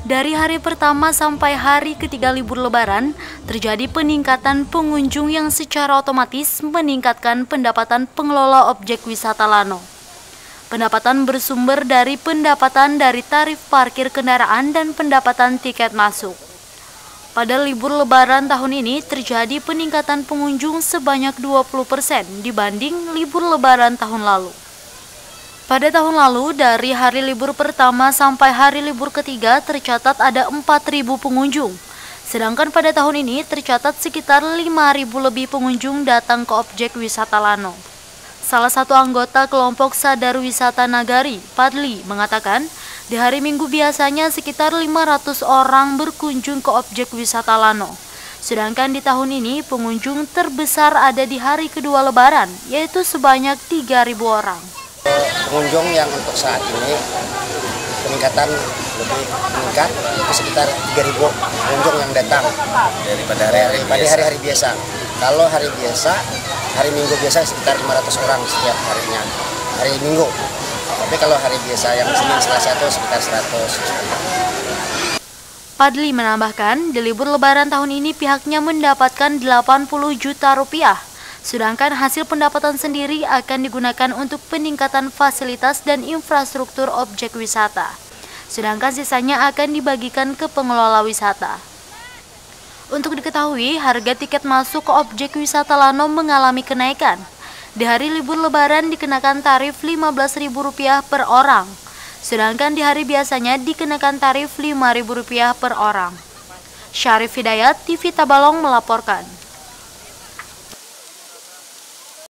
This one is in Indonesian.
Dari hari pertama sampai hari ketiga libur Lebaran, terjadi peningkatan pengunjung yang secara otomatis meningkatkan pendapatan pengelola objek wisata Lano. Pendapatan bersumber dari pendapatan dari tarif parkir kendaraan dan pendapatan tiket masuk. Pada libur Lebaran tahun ini terjadi peningkatan pengunjung sebanyak 20% dibanding libur Lebaran tahun lalu. Pada tahun lalu, dari hari libur pertama sampai hari libur ketiga tercatat ada 4.000 pengunjung. Sedangkan pada tahun ini tercatat sekitar 5.000 lebih pengunjung datang ke objek wisata Lano. Salah satu anggota kelompok Sadar Wisata Nagari, Padli, mengatakan di hari Minggu biasanya sekitar 500 orang berkunjung ke objek wisata Lano. Sedangkan di tahun ini pengunjung terbesar ada di hari kedua Lebaran, yaitu sebanyak 3.000 orang. Pengunjung yang untuk saat ini peningkatan lebih meningkat itu sekitar 3.000 pengunjung yang datang daripada hari-hari biasa. Kalau hari biasa, hari Minggu biasa sekitar 500 orang setiap harinya, hari Minggu. Tapi kalau hari biasa yang Senin Selasa itu sekitar 100. Padli menambahkan, di libur Lebaran tahun ini pihaknya mendapatkan 80 juta rupiah. Sedangkan hasil pendapatan sendiri akan digunakan untuk peningkatan fasilitas dan infrastruktur objek wisata. Sedangkan sisanya akan dibagikan ke pengelola wisata. Untuk diketahui, harga tiket masuk ke objek wisata Lano mengalami kenaikan. Di hari libur Lebaran dikenakan tarif Rp15.000 per orang. Sedangkan di hari biasanya dikenakan tarif Rp5.000 per orang. Syarif Hidayat, TV Tabalong melaporkan.